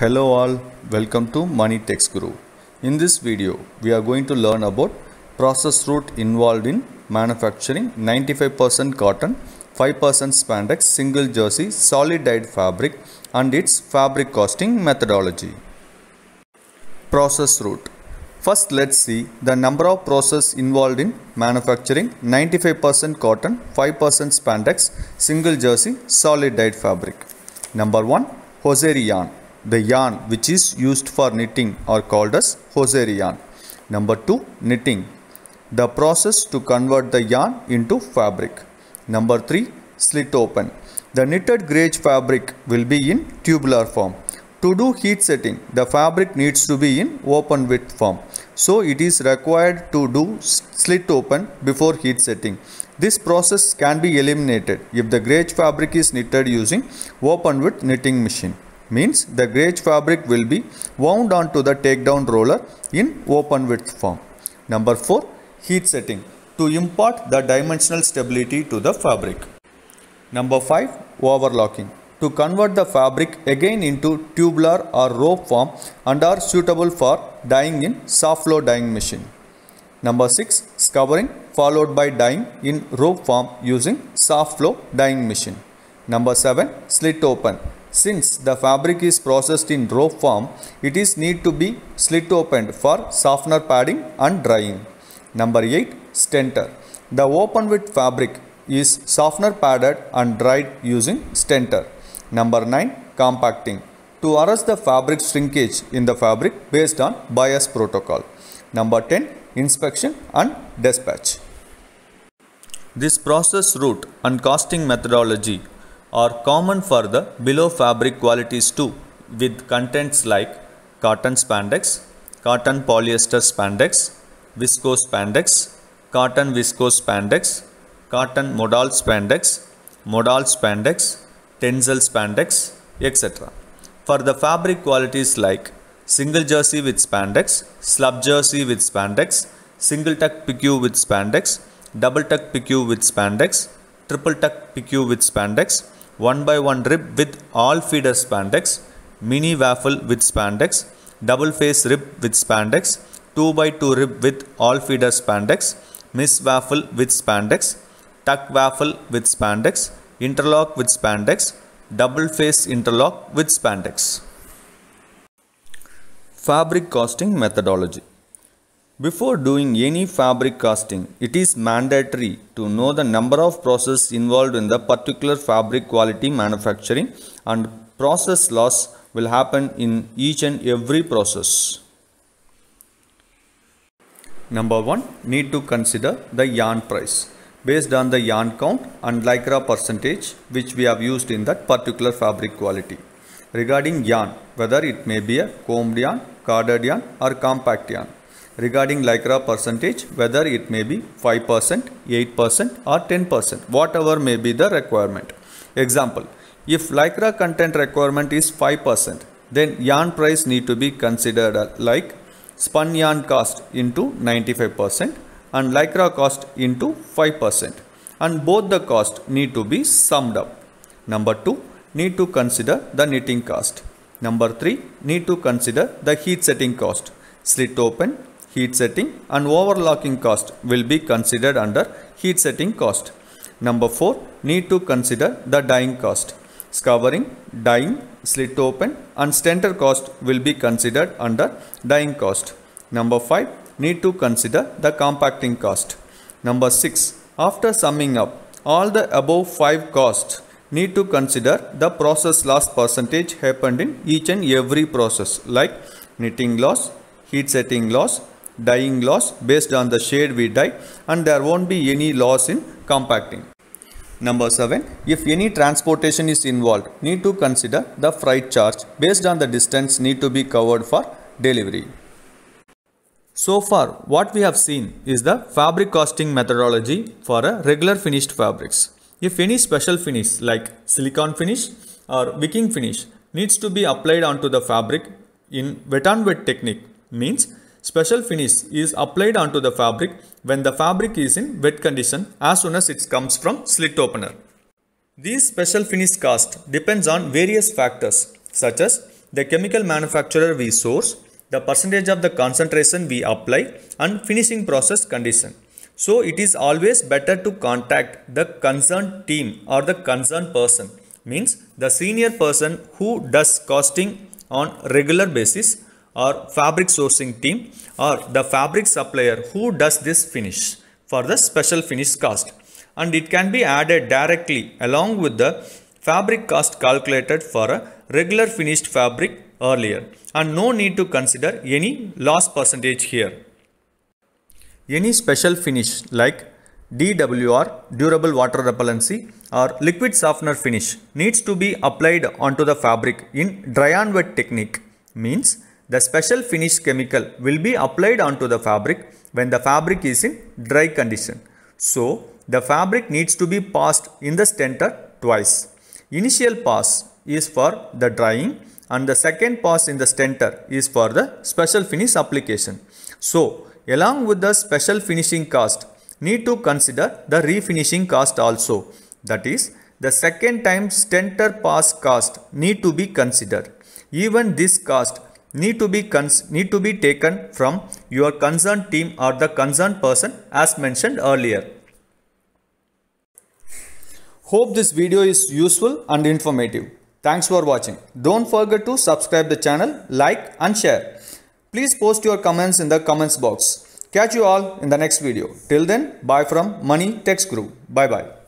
Hello all, welcome to Money Text Guru. In this video, we are going to learn about process route involved in manufacturing 95% cotton, 5% spandex, single jersey, solid dyed fabric and its fabric costing methodology. Process route. First, let's see the number of processes involved in manufacturing 95% cotton, 5% spandex, single jersey, solid dyed fabric. Number 1. Hosiery yarn. The yarn which is used for knitting are called as hosiery yarn. Number 2. Knitting. The process to convert the yarn into fabric. Number 3. Slit open. The knitted gauge fabric will be in tubular form. To do heat setting, the fabric needs to be in open width form. So it is required to do slit open before heat setting. This process can be eliminated if the gauge fabric is knitted using open width knitting machine. Means the gauge fabric will be wound onto the takedown roller in open width form. Number 4. Heat setting to impart the dimensional stability to the fabric. Number 5. Overlocking to convert the fabric again into tubular or rope form and are suitable for dyeing in soft flow dyeing machine. Number 6. Scouring followed by dyeing in rope form using soft flow dyeing machine. Number 7. Slit open. Since the fabric is processed in rope form, it is need to be slit opened for softener padding and drying. Number 8. Stenter. The open width fabric is softener padded and dried using stenter. Number 9. Compacting to arrest the fabric shrinkage in the fabric based on bias protocol. Number 10. Inspection and dispatch. This process route and costing methodology are common for the below fabric qualities too, with contents like cotton spandex, cotton polyester spandex, viscose spandex, cotton viscose spandex, cotton modal spandex, tensile spandex, etc. For the fabric qualities like single jersey with spandex, slub jersey with spandex, single tuck PQ with spandex, double tuck PQ with spandex, triple tuck PQ with spandex, 1x1 rib with all feeder spandex, mini waffle with spandex, double face rib with spandex, 2x2 rib with all feeder spandex, miss waffle with spandex, tuck waffle with spandex, interlock with spandex, double face interlock with spandex. Fabric costing methodology. Before doing any fabric costing, it is mandatory to know the number of processes involved in the particular fabric quality manufacturing, and process loss will happen in each and every process. Number 1. Need to consider the yarn price based on the yarn count and lycra percentage which we have used in that particular fabric quality. Regarding yarn, whether it may be a combed yarn, carded yarn or compact yarn. Regarding lycra percentage, whether it may be 5%, 8% or 10%, whatever may be the requirement. Example, if lycra content requirement is 5%, then yarn price need to be considered like spun yarn cost into 95% and lycra cost into 5%, and both the cost need to be summed up. Number 2. Need to consider the knitting cost. Number 3. Need to consider the heat setting cost. Slit open, heat setting and overlocking cost will be considered under heat setting cost. Number 4. Need to consider the dyeing cost. Scouring, dyeing, slit open and stenter cost will be considered under dyeing cost. Number 5. Need to consider the compacting cost. Number 6. After summing up all the above 5 costs, need to consider the process loss percentage happened in each and every process like knitting loss, heat setting loss, dyeing loss based on the shade we dye, and there won't be any loss in compacting. Number 7. If any transportation is involved, need to consider the freight charge based on the distance need to be covered for delivery. So far, what we have seen is the fabric costing methodology for a regular finished fabrics. If any special finish like silicone finish or wicking finish needs to be applied onto the fabric in wet on wet technique, means special finish is applied onto the fabric when the fabric is in wet condition as soon as it comes from slit opener. These special finish cost depends on various factors such as the chemical manufacturer we source, the percentage of the concentration we apply, and finishing process condition. So it is always better to contact the concerned team or the concerned person, means the senior person who does costing on regular basis, or fabric sourcing team, or the fabric supplier who does this finish for the special finish cost, and it can be added directly along with the fabric cost calculated for a regular finished fabric earlier, and no need to consider any loss percentage here. Any special finish like DWR, durable water repellency, or liquid softener finish needs to be applied onto the fabric in dry on wet technique, means the special finish chemical will be applied onto the fabric when the fabric is in dry condition. So the fabric needs to be passed in the stentor twice. Initial pass is for the drying and the second pass in the stentor is for the special finish application. So along with the special finishing cost, need to consider the refinishing cost also. That is, the second time stentor pass cost need to be considered. Even this cost need to be taken from your concerned team or the concerned person as mentioned earlier. Hope this video is useful and informative. Thanks for watching. Don't forget to subscribe the channel, like and share. Please post your comments in the comments box. Catch you all in the next video. Till then, bye from Money Text Group. Bye bye.